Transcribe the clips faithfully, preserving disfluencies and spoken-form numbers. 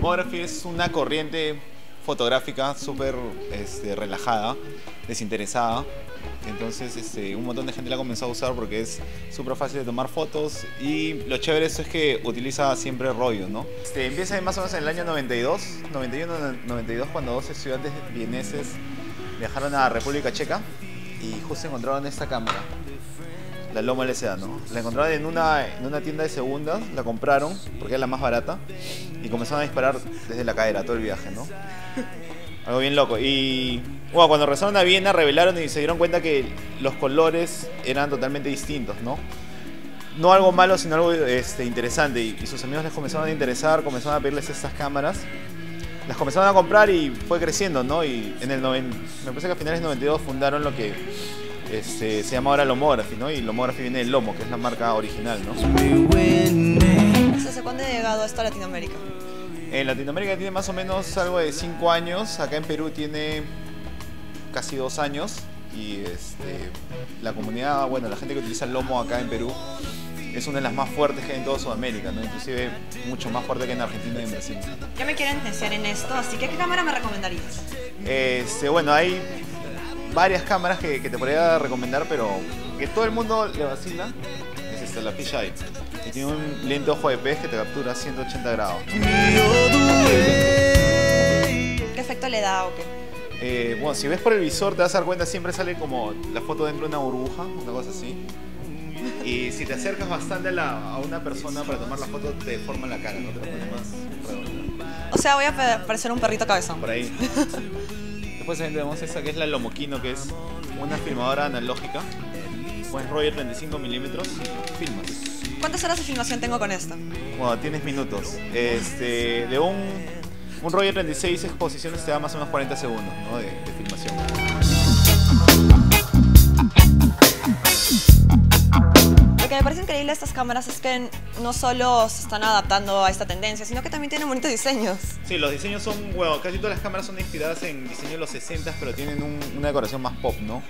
Lomography es una corriente fotográfica súper este, relajada, desinteresada. Entonces este, un montón de gente la ha comenzado a usar porque es súper fácil de tomar fotos, y lo chévere es que utiliza siempre rollo, ¿no? Este, empieza más o menos en el año noventa y dos, noventa y uno, noventa y dos, cuando dos estudiantes vieneses viajaron a República Checa y justo encontraron esta cámara, la Lomo L S A, ¿no? La encontraron en una, en una tienda de segundas, la compraron porque era la más barata y comenzaron a disparar desde la cadera todo el viaje, ¿no? Algo bien loco. Y bueno, cuando regresaron a Viena revelaron y se dieron cuenta que los colores eran totalmente distintos, ¿no? No algo malo, sino algo este, interesante. Y, y sus amigos les comenzaron a interesar, comenzaron a pedirles estas cámaras. Las comenzaron a comprar y fue creciendo, ¿no? Y en el noventa, me parece que a finales del noventa y dos fundaron lo que este, se llama ahora Lomography, ¿no? Y Lomography viene del lomo, que es la marca original, ¿no? ¿Desde cuándo ha llegado esto a Latinoamérica? En Latinoamérica tiene más o menos algo de cinco años, acá en Perú tiene casi dos años, y este, la comunidad, bueno, la gente que utiliza el lomo acá en Perú es una de las más fuertes que hay en toda Sudamérica, ¿no? Inclusive mucho más fuerte que en Argentina y en Brasil. Yo me quiero iniciar en esto, así que ¿qué cámara me recomendarías? Este, bueno, hay varias cámaras que, que te podría recomendar, pero que todo el mundo le vacila es esta, la Fisheye. Y tiene un lente ojo de pez que te captura ciento ochenta grados. ¿Qué efecto le da o qué? Eh, bueno, si ves por el visor te vas a dar cuenta, siempre sale como la foto dentro de una burbuja, una cosa así. Y si te acercas bastante a, la, a una persona para tomar la foto, te deforma la cara, ¿no? Te la pone más redonda. O sea, voy a parecer un perrito cabezón. Por ahí. Después también tenemos esta que es la Lomokino, que es una filmadora analógica. Pones Roger treinta y cinco milímetros y filmas. ¿Cuántas horas de filmación tengo con esta? Bueno, tienes minutos. Este, de un, un Roger treinta y seis exposiciones te da más o menos cuarenta segundos, ¿no? de, de filmación. Lo que me parece increíble de estas cámaras es que no solo se están adaptando a esta tendencia, sino que también tienen bonitos diseños. Sí, los diseños son, bueno, casi todas las cámaras son inspiradas en diseños de los sesenta, pero tienen un, una decoración más pop, ¿no?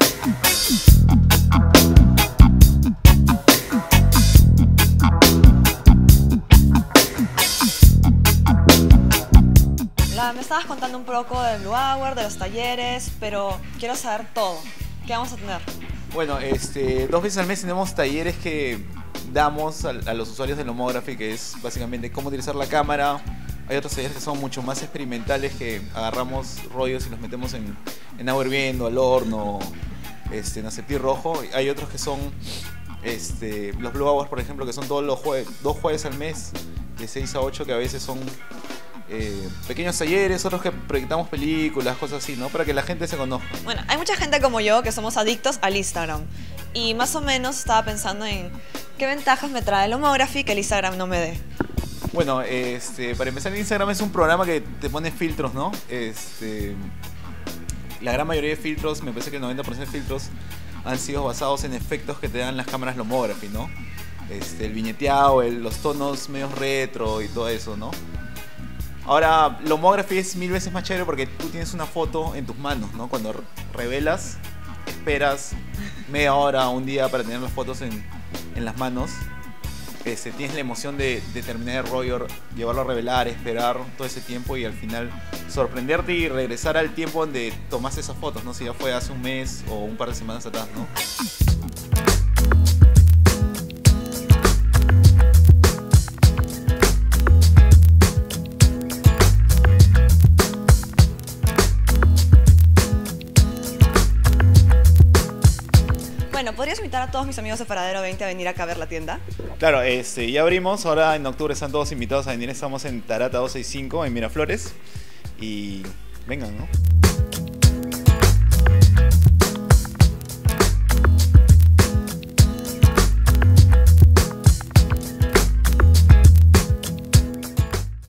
La, me estabas contando un poco del Blue Hour, de los talleres, pero quiero saber todo. ¿Qué vamos a tener? Bueno, este, dos veces al mes tenemos talleres que damos a, a los usuarios de Lomography, que es básicamente cómo utilizar la cámara. Hay otros talleres que son mucho más experimentales, que agarramos rollos y los metemos en, en agua hirviendo, al horno, este, en aceite rojo. Hay otros que son este, los Blue Hours, por ejemplo, que son todos los jueves, dos jueves al mes, de seis a ocho, que a veces son eh, pequeños talleres, otros que proyectamos películas, cosas así, ¿no? Para que la gente se conozca. Bueno, hay mucha gente como yo que somos adictos al Instagram. Y más o menos estaba pensando en qué ventajas me trae el Lomography que el Instagram no me dé. Bueno, este, para empezar, Instagram es un programa que te pone filtros, ¿no? Este, la gran mayoría de filtros, me parece que el noventa por ciento de filtros han sido basados en efectos que te dan las cámaras Lomography, ¿no? Este, el viñeteado, el, los tonos medio retro y todo eso, ¿no? Ahora, Lomography es mil veces más chévere porque tú tienes una foto en tus manos, ¿no? Cuando revelas, esperas media hora, un día para tener las fotos en, en las manos. Este, tienes la emoción de, de terminar el rollo, llevarlo a revelar, esperar todo ese tiempo y al final sorprenderte y regresar al tiempo donde tomaste esas fotos, ¿no? Si ya fue hace un mes o un par de semanas atrás, ¿no? Bueno, ¿podrías invitar a todos mis amigos de Paradero veinte a venir acá a ver la tienda? Claro, este, ya abrimos, ahora en octubre están todos invitados a venir, estamos en Tarata doscientos sesenta y cinco, en Miraflores, y vengan, ¿no?